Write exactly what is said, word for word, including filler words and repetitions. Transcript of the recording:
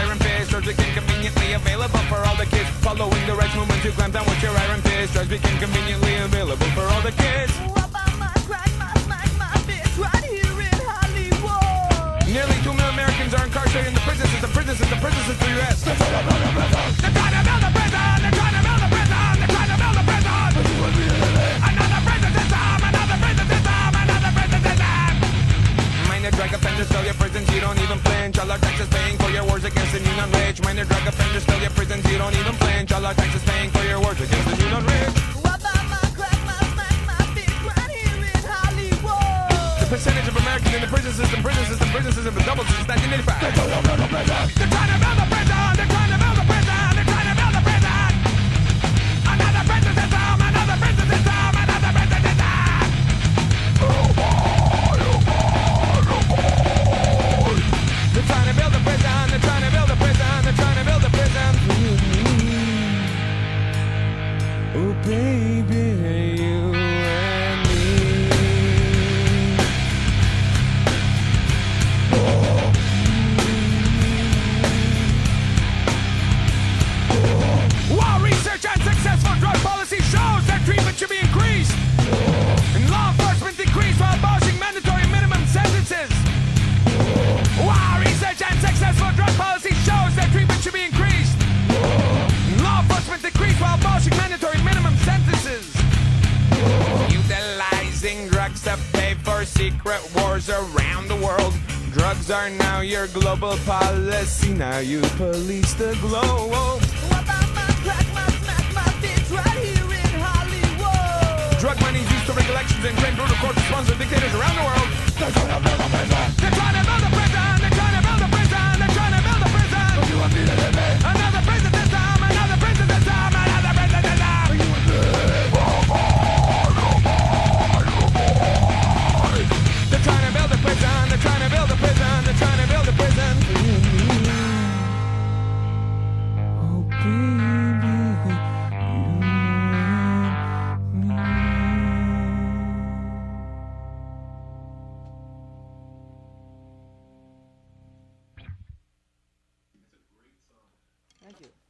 iron fist. Drugs became conveniently available for all the kids. Following the rights movement to clamp down with your iron fist. Drugs became conveniently available for all the kids. Nearly two million Americans are incarcerated in the prison system, prison system, prison system, U S They're trying to build a prison! They're trying to build a prison! They're trying to build a prison! They're trying to build a prison! Another prison system! Another prison system! Another prison system! Minor drug offenders, fill your prisons, you don't even flinch. All our taxes paying for your wars against the new non-rich. Minor drug offenders, fill your prisons, you don't even flinch. All our taxes paying for your wars against the new non-rich. Percentage of Americans in the prison system, prison system, prison system is doubled since nineteen eighty-five. They're trying to build a prison! They're trying to build a prison! They're trying to build a prison! They're trying to build a prison! Another prison system! Another prison system! Another prison system! They're trying to build a prison! They're trying to build a prison! They're trying to build a prison! Oh baby, you and me. While research on successful drug policy shows that treatment should be increased, and law enforcement decreased while abolishing mandatory minimum sentences. While research on successful drug policy shows that treatment should be increased, and law enforcement decreased while abolishing mandatory minimum sentences. Utilizing drugs to pay for secret wars around the world. Drugs are now your global policy. Now you police the globe. Drug money is used to rig elections and train brutal courts to sponsor dictators around the world. They're trying to build a prison! They're trying to build a prison! They're trying to build a prison! They're trying to build a prison! Don't you want me to live it? Another prison system! Another prison system! Another prison system! You want me to live? They're trying to build a prison! They're trying to build a prison! They're trying to build a prison! Oh baby, you and me. Thank you.